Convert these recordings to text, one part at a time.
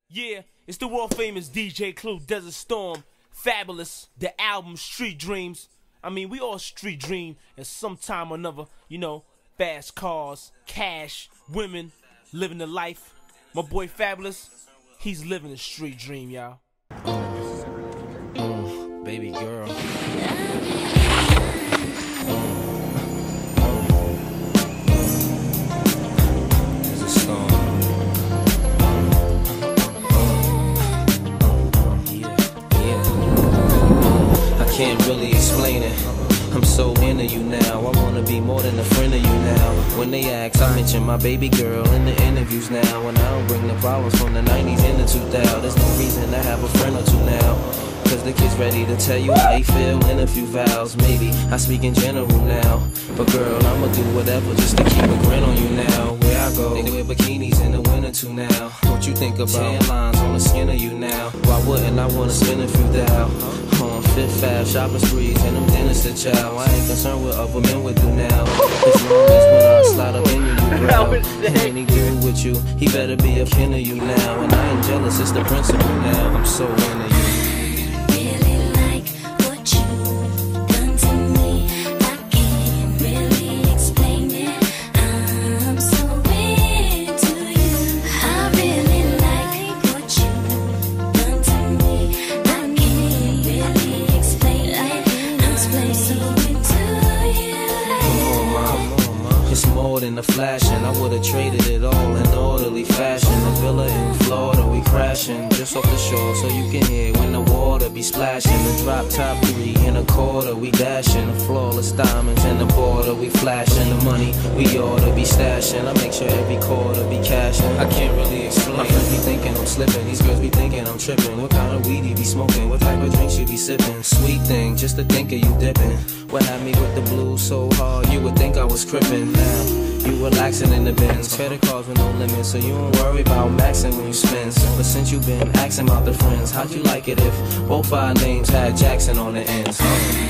Yeah, it's the world famous DJ Clue, Desert Storm, Fabulous, the album Street Dreams. I mean, we all street dream at some time or another, you know, fast cars, cash, women, living the life. My boy Fabulous, he's living a street dream, y'all. Baby girl. There's a storm. I can't really explain it. I'm so into you now. I wanna be more than a friend of you now. When they ask, I mention my baby girl in the interviews now. And I don't bring the problems from the 90s into 2000. There's no reason to have a friend or two now. Cause the kid's ready to tell you how he feel in a few vows. Maybe I speak in general now, but girl, I'ma do whatever just to keep a grin on you now. Where I go, they wear bikinis in the winter too now. What you think about tan lines on the skin of you now? Why wouldn't I wanna spend a few thou? On Fifth Ave, shopping sprees, and them dinners to chow. I ain't concerned with other men would do now. As long as when I slide up in you growl. When he do with you, he better be a kin of you now. And I ain't jealous, it's the principle now. I'm so into you. In the flashing, I would've traded it all in orderly fashion. The villa in Florida, we crashing just off the shore, so you can hear when the water be splashing. The drop top 3 and a quarter, we dashing. The flawless diamonds in the border, we flashing. The money we oughta be stashing. I make sure every quarter be cashing. I can't really explain. My friends be thinking I'm slipping, these girls be thinking I'm tripping. What kind of weed you be smoking? What type of drinks you be sipping? Sweet thing, just to think of you dipping. What had me with the blues so hard, you would think I was crippin'. Now you relaxing in the bins, credit cards with no limits, so you don't worry about maxing when you spend. But since you been asking about the friends, how'd you like it if both our names had Jackson on the ends?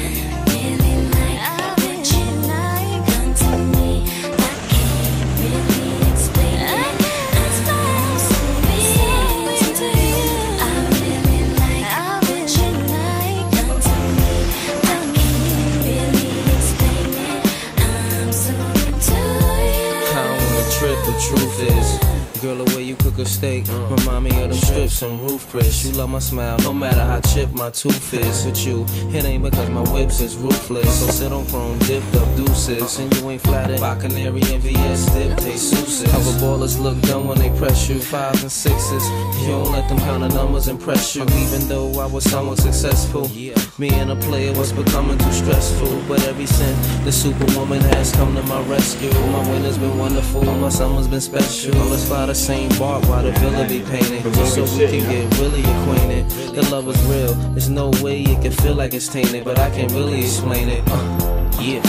The truth is, girl, the way you cook a steak remind me of them strips and roof Chris. You love my smile, no matter how chipped my tooth is. With you, it ain't because my whips is ruthless. So sit on chrome, dipped up deuces, and you ain't flattered by Canary and VS dip, they suces. How the ballers look dumb when they press you, 5s and 6s. You don't let them count the numbers impress you. Even though I was somewhat successful, me and a player was becoming too stressful. But ever since the superwoman has come to my rescue, my winter's been wonderful, my summer's been special. Let's fly the same bark while the villa be painted, just so we can get really acquainted. The love is real, there's no way it can feel like it's tainted, but I can't really explain it. Yeah.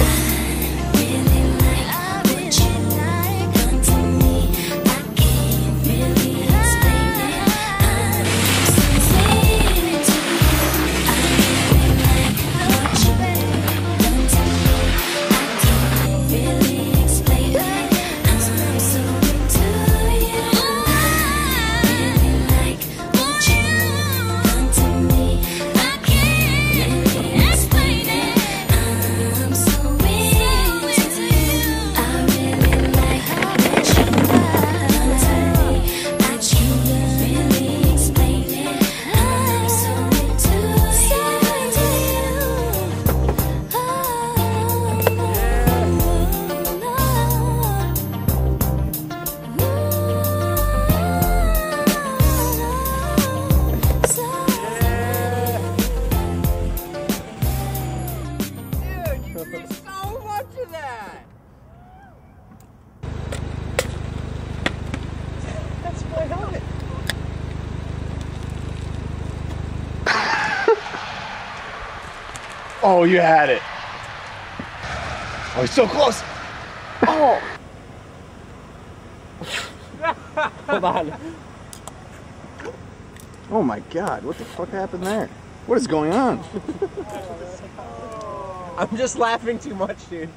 Oh, you had it. Oh, he's so close. Oh. Hold on. Oh my God, what the fuck happened there? What is going on? I'm just laughing too much, dude.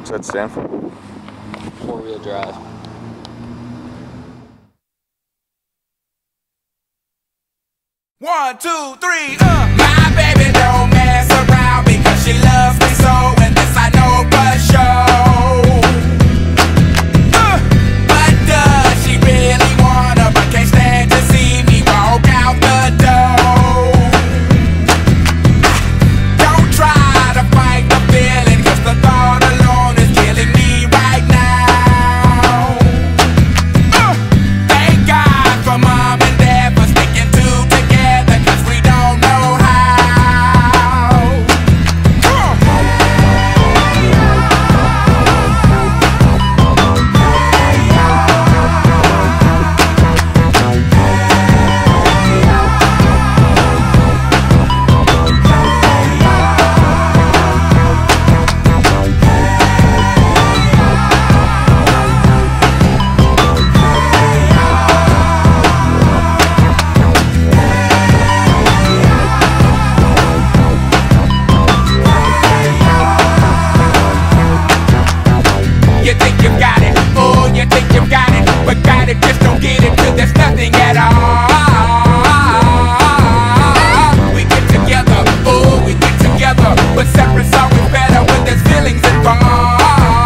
What's that stand for? 4-wheel drive. One, two, three, My baby don't mess around because she loves me so, and this I know for sure. But does she really wanna, but can't stand to see me walk out the door? Don't try to fight the feeling, cause the thought alone is killing me right now. Thank God for mom and dad for sticking together, cause we don't know how. Come You think you've got it, oh, you think you've got it, but got it, just don't get it, till there's nothing at all. We get together, oh, we get together, but separate's always better when there's feelings involved.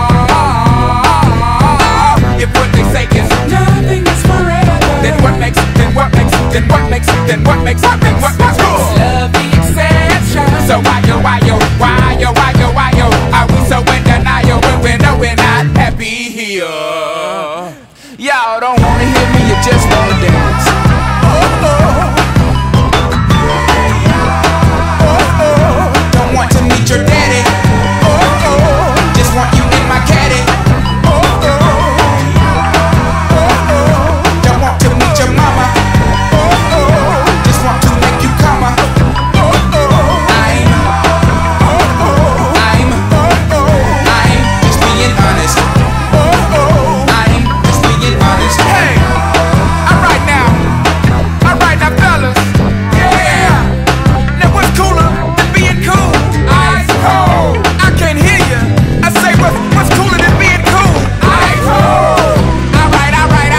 If what they say is nothing is forever, then what makes it, then what makes it, then what makes it, then what makes it, then what makes it? Love the exception. So why yo, are we so in denial when we know we're not happy here? Y'all don't wanna hear me, you just wanna dance. Don't want to meet your daddy. Just want you in my caddy. Don't want to meet your mama. Just want to make you come. I'm just being honest. I'm just being honest. Hey, alright now, fellas. Yeah. Now what's cooler than being cool? Ice cold. I can't hear you. I say what's cooler than being cool? Ice cold. Alright.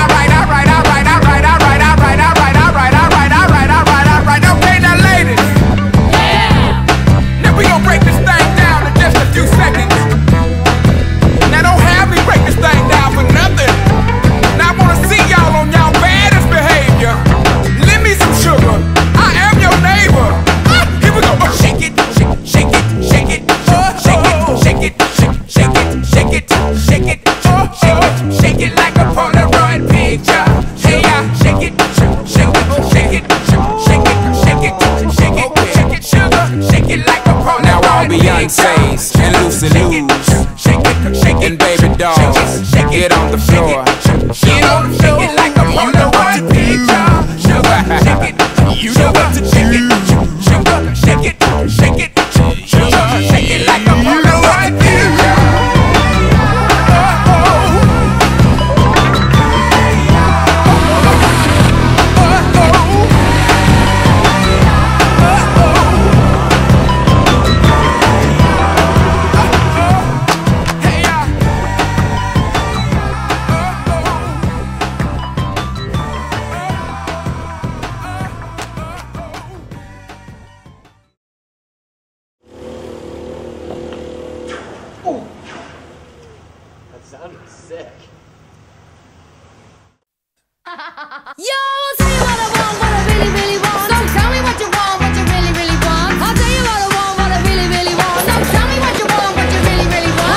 Okay, now ladies. Yeah. Now we gon' break this thing down in just a few seconds. Now don't have me break this thing down for nothing. Now I wanna see y'all on y'all baddest behavior. Lend me some sugar. I am your neighbor. Here we go. Oh, shake it, shake it, shake it, shake it, shake it, shake it, shake it, shake it, shake it, shake it like a Polaroid picture. Hey, shake it, shake it, shake it, shake it, shake it, shake it, shake it, sugar, shake it like a Polaroid. Now all Beyonce's and Lucy Lou's and baby dolls, get on the floor. Get on the floor. Shake it like a Polaroid picture. Sugar, shake it, you know what to shake it. Sugar, shake it, shake it, sugar, shake it like a Polaroid picture. Yo, I'll tell you what I want, what I really, really want. So tell me what you want, what you really, really want. I'll tell you what I want, what I really, really want. So tell me what you want, what you really, really want.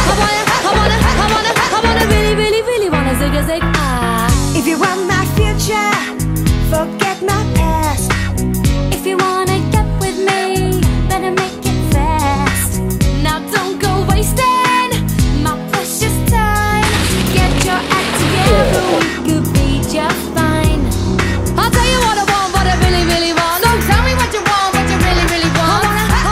I wanna really, really, really wanna zig a zig ah. If you want my future, forget my past. If you wanna get with me, better make it fast. Now don't go wasting my precious time. Get your act together, we could be just fine. I'll tell you what I want, what I really, really want. So tell me what you want, what you really, really want.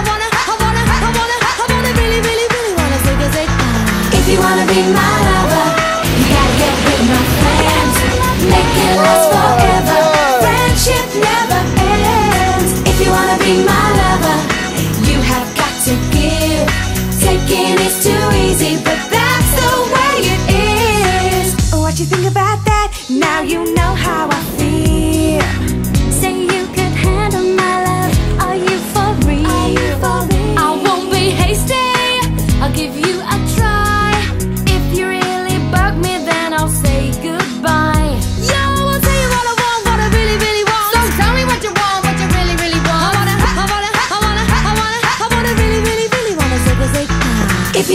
I wanna really, really, really wanna zig a zig ah. If you wanna be my lover, you gotta get with my friends. Make it last forever. Friendship never ends. If you wanna be my lover, you have got to give. Taking is too easy, but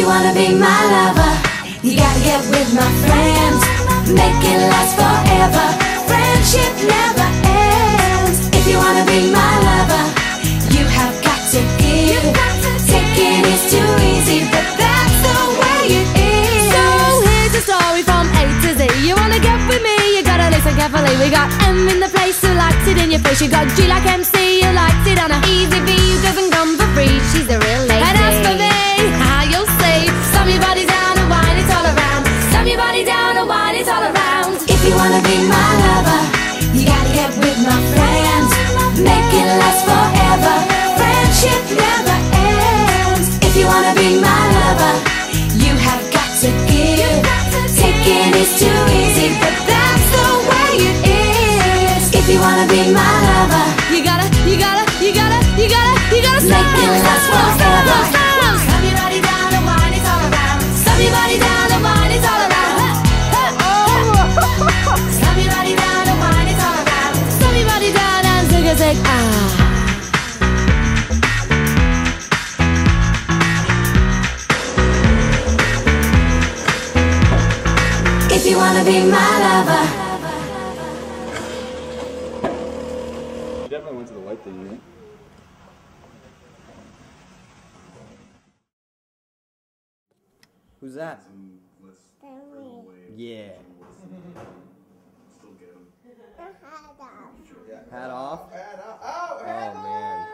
you wanna be my lover, you gotta get with my friends. Make it last forever. Friendship never ends. If you wanna be my lover, you have got to give. Taking is too easy, but that's the way it is. So here's a story from A to Z. You wanna get with me, you gotta listen carefully. We got M in the place who likes it in your face. You got G like MC who likes it on a easy V who doesn't come for free. She's a real lady. And as for me, how you'll see, slam your body down and wine it all around. Slam your body down and wine it all around. If you wanna be my lover, you gotta get with my friends. Make it last forever. Friendship never ends. If you wanna be my lover, you have got to give. Taking is too easy, but that's the way it is. If you wanna be my lover, you gotta make it last forever. Slam your body down and wine it all around. Slam your body down and wine it all around. Slam your body down and wine it all around. Slam your body down and zig ah. If you wanna be my lover. You definitely went to the white thing, right? Who's that? Yeah. Hat off? Oh, man.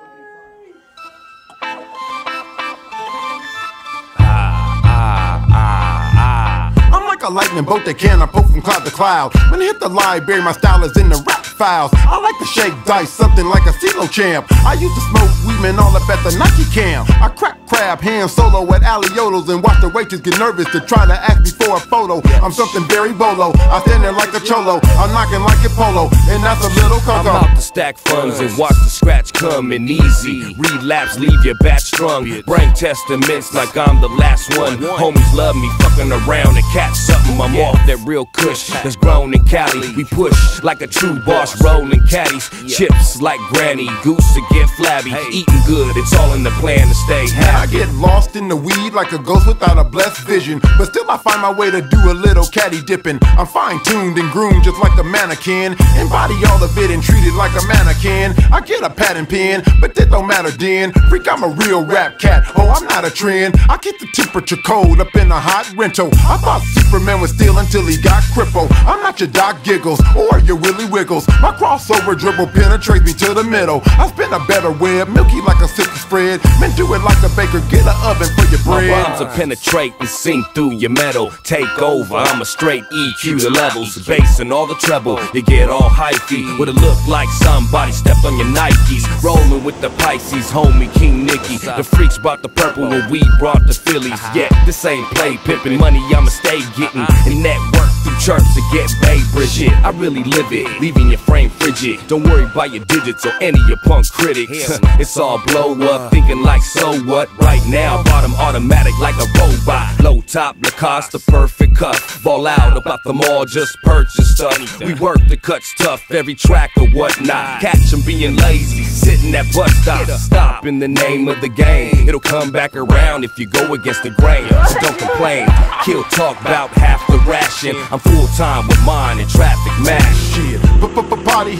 I'm like a lightning bolt that can poke from cloud to cloud. When I hit the library, my style is in the rap files. I like to shake dice, something like a CeeLo champ. I used to smoke weed, man, all up at the Nike camp. I crack crab, hand solo at Aliotos, and watch the waitress get nervous to try to ask me for a photo. I'm something very bolo, I stand there like a cholo. I'm knocking like a polo, and that's a little coco. I'm out to stack funds and watch the scratch coming easy. Relapse, leave your bat strung. Bring testaments like I'm the last one. Homies love me, fucking around and catch something. I'm off that real kush that's grown in Cali. We push like a true boss, rolling caddies. Chips like Granny, goose to get flabby. Eating good, it's all in the plan to stay happy. I get lost in the weed like a ghost without a blessed vision, but still I find my way to do a little caddy dipping. I'm fine-tuned and groomed just like a mannequin. Embody all of it and treat it like a mannequin. I get a pad and pen, but that don't matter then. Freak, I'm a real rap cat, oh I'm not a trend. I keep the temperature cold up in a hot rental. I thought Superman was still until he got crippled. I'm not your Doc Giggles or your Willy Wiggles. My crossover dribble penetrates me to the middle. I spin a better web, milky like a silky spread. Man, do it like a baker, get an oven for your bread. My rhymes will penetrate and sink through your metal. Take over, I'm a straight EQ the levels. Bass and all the treble, you get all hyphy. With a look like somebody stepped on your Nikes. Rolling with the Pisces, homie King Nicky. The freaks brought the purple when we brought the Phillies. Yeah, this ain't play pimpin', money I'ma stay getting. And network through church to get Baybridge. Shit, I really live it, leaving your frame frigid. Don't worry about your digits or any of your punk critics. It's all blow up, thinking like so what? Right now, bottom automatic like a robot. Low top, Lacoste, the perfect cuff. Ball out about the mall, just purchase stuff. We work the cuts tough, every track or whatnot. Catch 'em being lazy, sitting at bus stops. Stop in the name of the game. It'll come back around if you go against the grain. So don't complain, kill talk about half the ration. I'm full time with mine and traffic mash. Shit, party.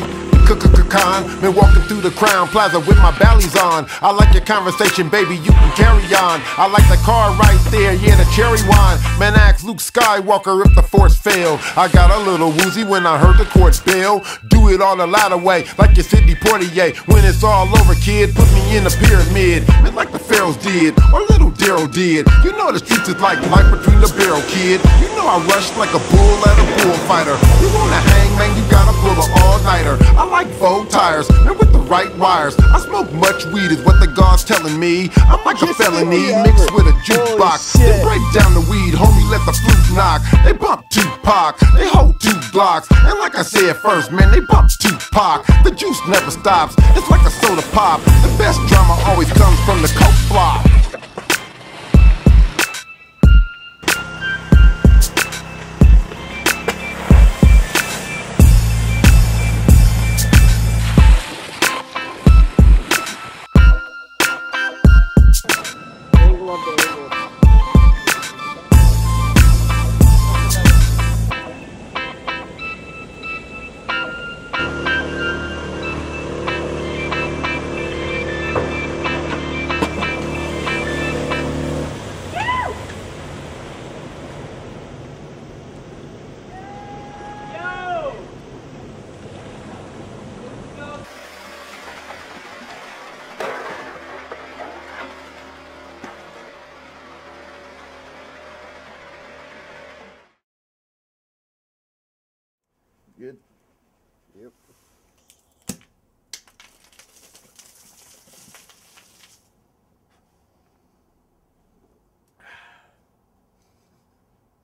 Con, been walking through the Crown Plaza with my ballies on. I like your conversation, baby, you can carry on. I like the car right there, yeah, the cherry wine. Man, ask Luke Skywalker if the force failed. I got a little woozy when I heard the court bell. Do it all the ladder way, like your Sidney Poitier. When it's all over, kid, put me in the pyramid. Man, like the Pharaohs did, or little Daryl did. You know the streets is like life between the barrel, kid. You know I rush like a bull at a bullfighter. You wanna hang, man, you gotta pull the all-nighter. I like Vogue tires, and with the right wires. I smoke much weed is what the God's telling me. I'm like a felony mixed with a jukebox. Then break down the weed, homie, let the flute knock. They bump Tupac, they hold 2 blocks. And like I said first, man, they bump Tupac. The juice never stops, it's like a soda pop. The best drama always comes from the coke flop.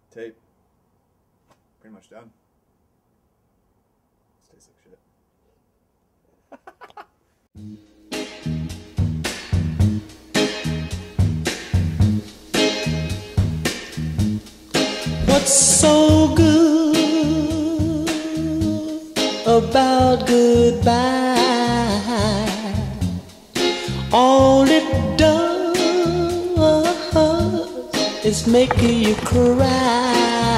Tape. Pretty much done. This tastes like shit. What's so good about goodbye? All it does is make you cry.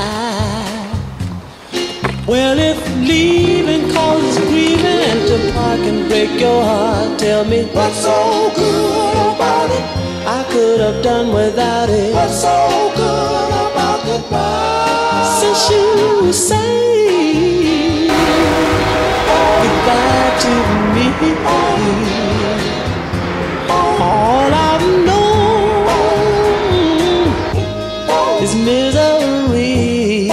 Well, if leaving causes grieving to part can break your heart, tell me what's so good about it? I could have done without it. What's so good about goodbye? Since you say goodbye to me, all I've known is misery.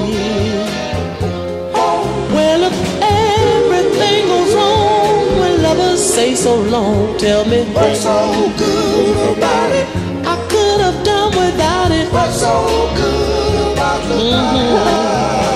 Well, if everything goes wrong when lovers say so long, tell me what's so good about it? I could have done without it. What's so good about goodbye?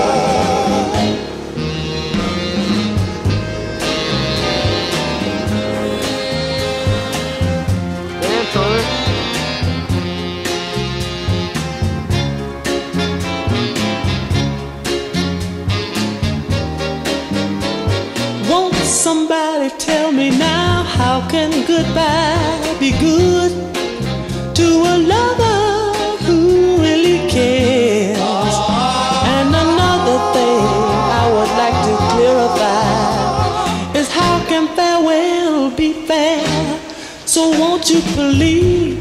Won't somebody tell me now, how can goodbye be good to a lover who really cares? And another thing I would like to clarify is how can farewell be fair? So won't you please,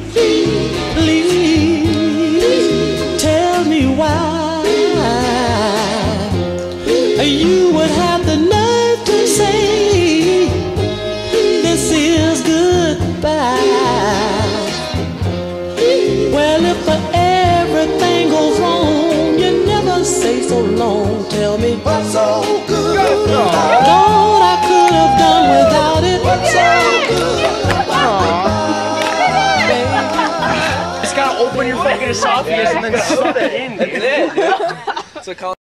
please tell me why you would have the nerve to say this is goodbye? Well, if everything goes wrong, you never say so long. Tell me what's so good about it? Lord, I could have done without it. What's so good about it? Just gotta open your fucking esophagus and then stuff it in, dude. That's it, dude. So call